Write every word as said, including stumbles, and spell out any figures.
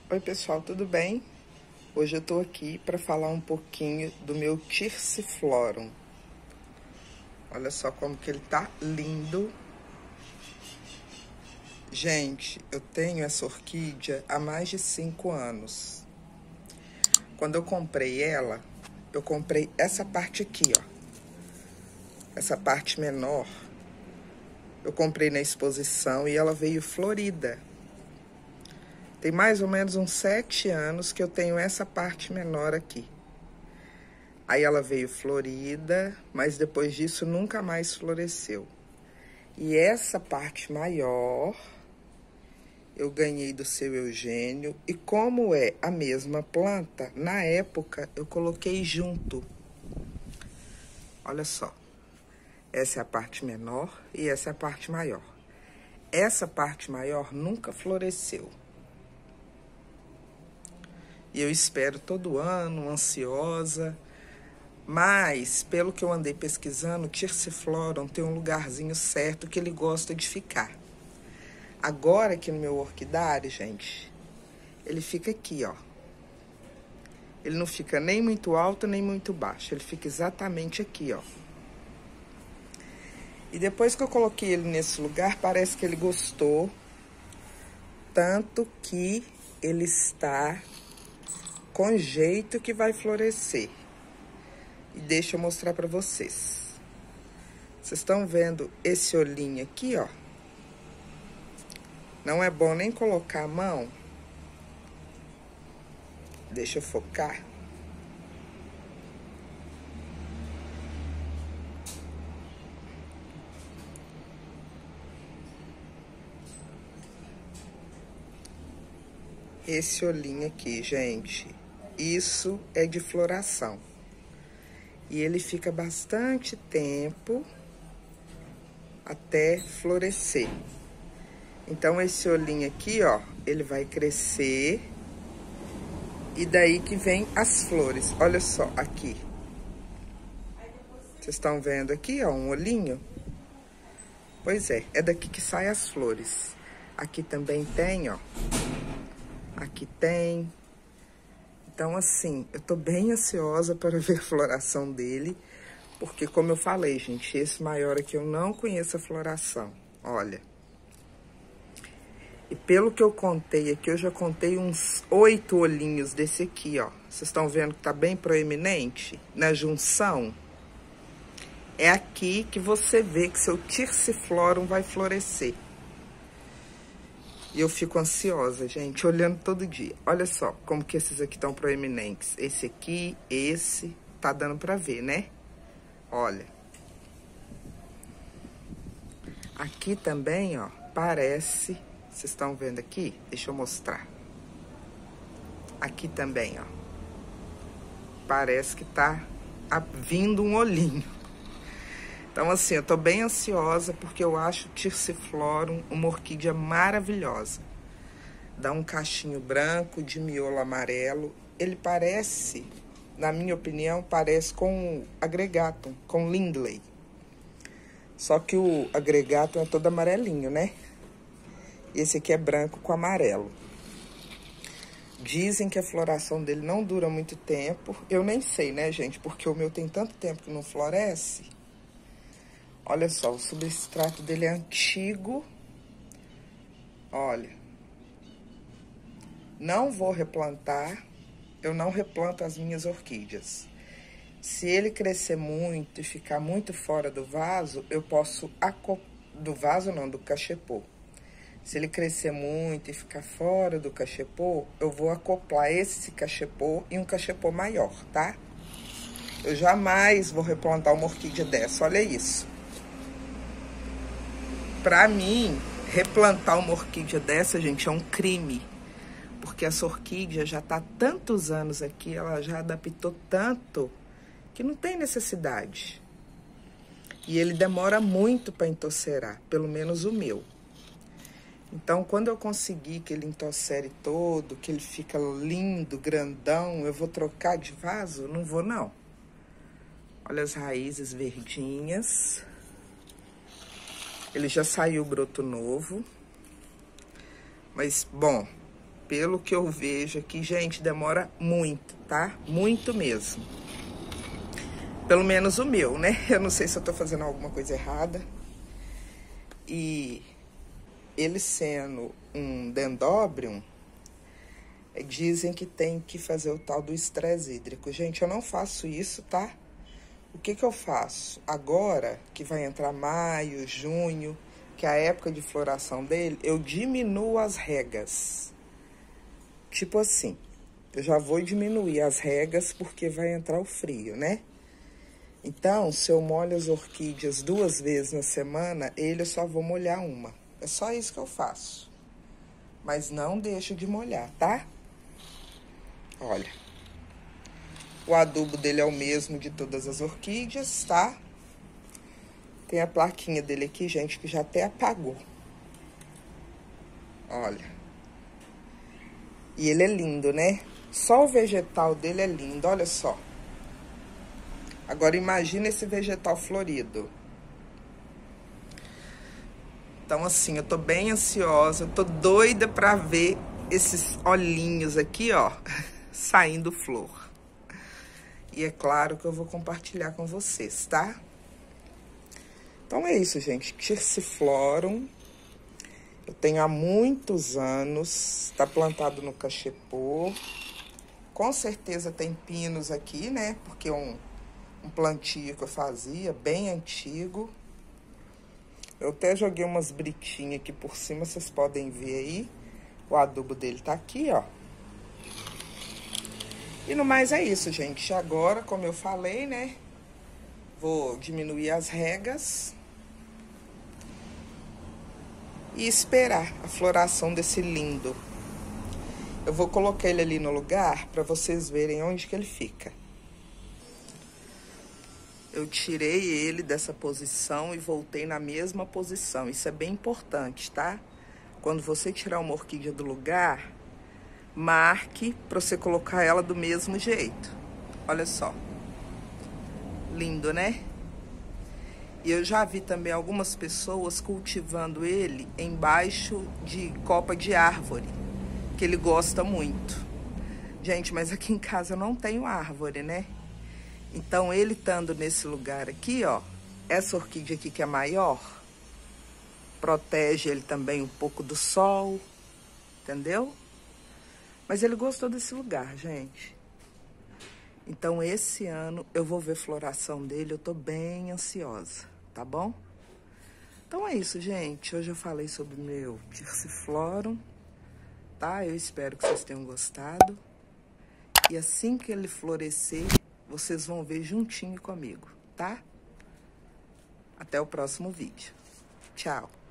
Oi pessoal, tudo bem? Hoje eu tô aqui para falar um pouquinho do meu Thyrsiphlorum. Olha só como que ele tá lindo. Gente, eu tenho essa orquídea há mais de cinco anos. Quando eu comprei ela, eu comprei essa parte aqui, ó. Essa parte menor. Eu comprei na exposição e ela veio florida. Tem mais ou menos uns sete anos que eu tenho essa parte menor aqui. Aí ela veio florida, mas depois disso nunca mais floresceu. E essa parte maior eu ganhei do seu Eugênio. E como é a mesma planta, na época eu coloquei junto. Olha só. Essa é a parte menor e essa é a parte maior. Essa parte maior nunca floresceu. E eu espero todo ano, ansiosa. Mas, pelo que eu andei pesquisando, o Thyrsiphlorum tem um lugarzinho certo que ele gosta de ficar. Agora, aqui no meu orquidário, gente, ele fica aqui, ó. Ele não fica nem muito alto, nem muito baixo. Ele fica exatamente aqui, ó. E depois que eu coloquei ele nesse lugar, parece que ele gostou. Tanto que ele está com jeito que vai florescer. E deixa eu mostrar pra vocês. Vocês estão vendo esse olhinho aqui, ó? Não é bom nem colocar a mão. Deixa eu focar. Esse olhinho aqui, gente, isso é de floração. E ele fica bastante tempo até florescer. Então, esse olhinho aqui, ó, ele vai crescer. E daí que vem as flores. Olha só, aqui. Vocês estão vendo aqui, ó, um olhinho? Pois é, é daqui que saem as flores. Aqui também tem, ó. Aqui tem. Então, assim, eu tô bem ansiosa para ver a floração dele. Porque, como eu falei, gente, esse maior aqui eu não conheço a floração. Olha. E pelo que eu contei aqui, eu já contei uns oito olhinhos desse aqui, ó. Vocês estão vendo que tá bem proeminente? Na junção. É aqui que você vê que seu Thyrsiphlorum vai florescer. E eu fico ansiosa, gente, olhando todo dia. Olha só como que esses aqui estão proeminentes. Esse aqui, esse, tá dando pra ver, né? Olha. Aqui também, ó, parece... Vocês estão vendo aqui? Deixa eu mostrar. Aqui também, ó. Parece que tá vindo um olhinho. Então, assim, eu tô bem ansiosa porque eu acho o Thyrsiphlorum uma orquídea maravilhosa. Dá um cachinho branco de miolo amarelo. Ele parece, na minha opinião, parece com o Agregatum, com Lindley. Só que o Agregatum é todo amarelinho, né? Esse aqui é branco com amarelo. Dizem que a floração dele não dura muito tempo. Eu nem sei, né, gente? Porque o meu tem tanto tempo que não floresce. Olha só, o substrato dele é antigo. Olha. Não vou replantar. Eu não replanto as minhas orquídeas. Se ele crescer muito e ficar muito fora do vaso, eu posso... Aco... Do vaso não, do cachepô. Se ele crescer muito e ficar fora do cachepô, eu vou acoplar esse cachepô e um cachepô maior, tá? Eu jamais vou replantar uma orquídea dessa, olha isso. Pra mim, replantar uma orquídea dessa, gente, é um crime. Porque essa orquídea já tá há tantos anos aqui, ela já adaptou tanto, que não tem necessidade. E ele demora muito para entocerar, pelo menos o meu. Então, quando eu conseguir que ele entocere todo, que ele fica lindo, grandão, eu vou trocar de vaso? Não vou, não. Olha as raízes verdinhas. Ele já saiu broto novo. Mas, bom, pelo que eu vejo aqui, gente, demora muito, tá? Muito mesmo. Pelo menos o meu, né? Eu não sei se eu tô fazendo alguma coisa errada. E ele sendo um dendróbium, dizem que tem que fazer o tal do estresse hídrico. Gente, eu não faço isso, tá? O que que eu faço? Agora, que vai entrar maio, junho, que é a época de floração dele, eu diminuo as regas. Tipo assim, eu já vou diminuir as regas porque vai entrar o frio, né? Então, se eu molho as orquídeas duas vezes na semana, ele eu só vou molhar uma. É só isso que eu faço. Mas não deixo de molhar, tá? Olha. O adubo dele é o mesmo de todas as orquídeas, tá? Tem a plaquinha dele aqui, gente, que já até apagou. Olha. E ele é lindo, né? Só o vegetal dele é lindo, olha só. Agora imagina esse vegetal florido. Então, assim, eu tô bem ansiosa, eu tô doida pra ver esses olhinhos aqui, ó, saindo flor. E é claro que eu vou compartilhar com vocês, tá? Então é isso, gente. Querciflorum. Eu tenho há muitos anos. Tá plantado no cachepô. Com certeza tem pinos aqui, né? Porque é um, um plantio que eu fazia, bem antigo. Eu até joguei umas britinhas aqui por cima, vocês podem ver aí. O adubo dele tá aqui, ó. E no mais é isso, gente. Agora, como eu falei, né? Vou diminuir as regas. E esperar a floração desse lindo. Eu vou colocar ele ali no lugar para vocês verem onde que ele fica. Eu tirei ele dessa posição e voltei na mesma posição. Isso é bem importante, tá? Quando você tirar uma orquídea do lugar, marque para você colocar ela do mesmo jeito. Olha só. Lindo, né? E eu já vi também algumas pessoas cultivando ele embaixo de copa de árvore, que ele gosta muito. Gente, mas aqui em casa eu não tenho árvore, né? Então, ele estando nesse lugar aqui, ó, essa orquídea aqui que é maior, protege ele também um pouco do sol, entendeu? Mas ele gostou desse lugar, gente. Então, esse ano eu vou ver floração dele, eu tô bem ansiosa, tá bom? Então é isso, gente. Hoje eu falei sobre o meu Querciflorum, tá? Eu espero que vocês tenham gostado. E assim que ele florescer, vocês vão ver juntinho comigo, tá? Até o próximo vídeo. Tchau!